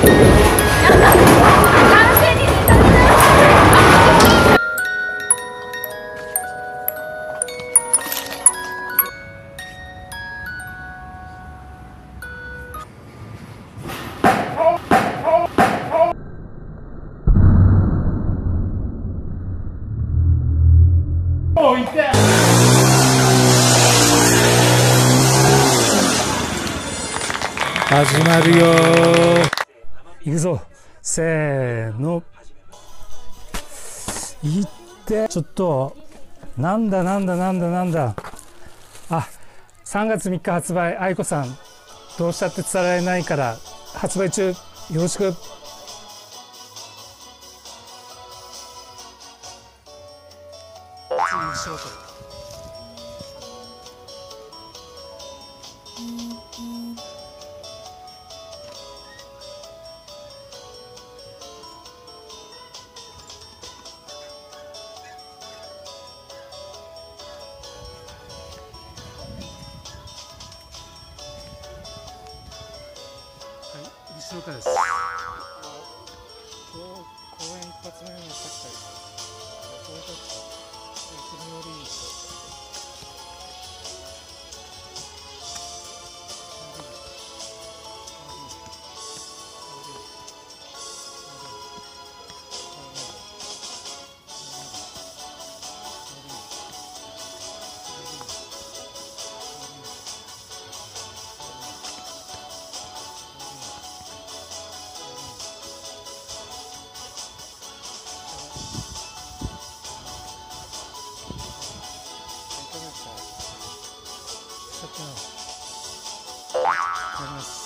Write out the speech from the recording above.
始まるよー。いくぞ、せーの。いってちょっとなんだあ、3月3日発売、愛子さんどうしたって伝えられないから発売中、よろしく。西岡です。今日公演一発目の作家です。これだと気によりさっきのやります。